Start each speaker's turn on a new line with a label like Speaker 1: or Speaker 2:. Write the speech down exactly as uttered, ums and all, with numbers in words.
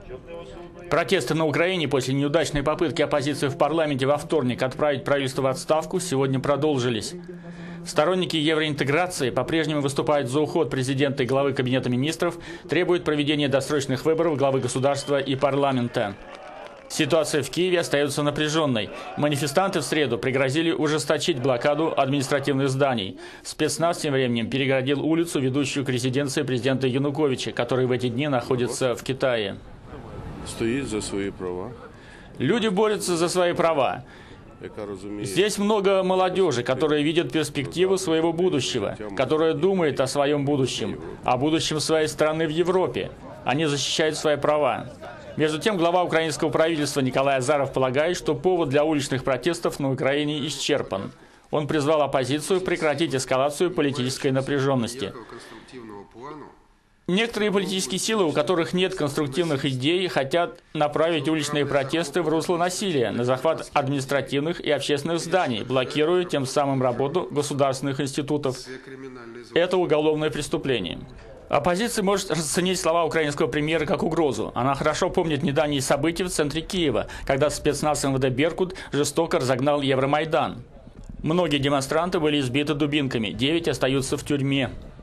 Speaker 1: Протесты на Украине после неудачной попытки оппозиции в парламенте во вторник отправить правительство в отставку сегодня продолжились. Сторонники евроинтеграции по-прежнему выступают за уход президента и главы Кабинета министров, требуют проведения досрочных выборов главы государства и парламента. Ситуация в Киеве остается напряженной. Манифестанты в среду пригрозили ужесточить блокаду административных зданий. Спецназ тем временем перегородил улицу, ведущую к резиденции президента Януковича, который в эти дни находится в Китае.
Speaker 2: Стоит за свои права.
Speaker 1: Люди борются за свои права. Здесь много молодежи, которая видит перспективу своего будущего, которая думает о своем будущем, о будущем своей страны в Европе. Они защищают свои права. Между тем, глава украинского правительства Николай Азаров полагает, что повод для уличных протестов на Украине исчерпан. Он призвал оппозицию прекратить эскалацию политической напряженности. Некоторые политические силы, у которых нет конструктивных идей, хотят направить уличные протесты в русло насилия, на захват административных и общественных зданий, блокируя тем самым работу государственных институтов. Это уголовное преступление. Оппозиция может расценить слова украинского премьера как угрозу. Она хорошо помнит недавние события в центре Киева, когда спецназ эм вэ дэ «Беркут» жестоко разогнал Евромайдан. Многие демонстранты были избиты дубинками, девять остаются в тюрьме.